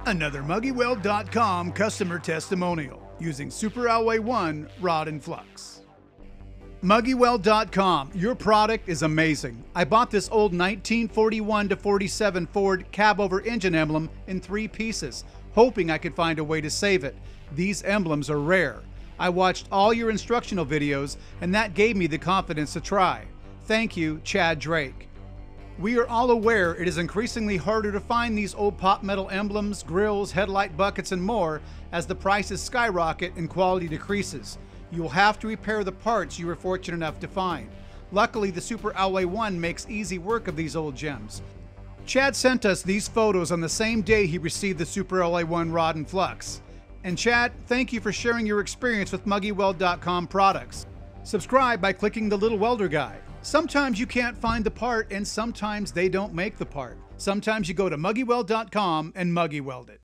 Another MuggyWeld.com customer testimonial using Super Alloy 1 rod and flux. MuggyWeld.com, your product is amazing. I bought this old 1941 to 47 Ford Cabover Engine emblem in 3 pieces, hoping I could find a way to save it. These emblems are rare. I watched all your instructional videos, and that gave me the confidence to try. Thank you, Chad Drake. We are all aware it is increasingly harder to find these old pop metal emblems, grills, headlight buckets, and more as the prices skyrocket and quality decreases. You will have to repair the parts you were fortunate enough to find. Luckily, the Super Alloy 1 makes easy work of these old gems. Chad sent us these photos on the same day he received the Super Alloy 1 rod and flux. And Chad, thank you for sharing your experience with MuggyWeld.com products. Subscribe by clicking the little welder guy. Sometimes you can't find the part, and sometimes they don't make the part. Sometimes you go to MuggyWeld.com and MuggyWeld it.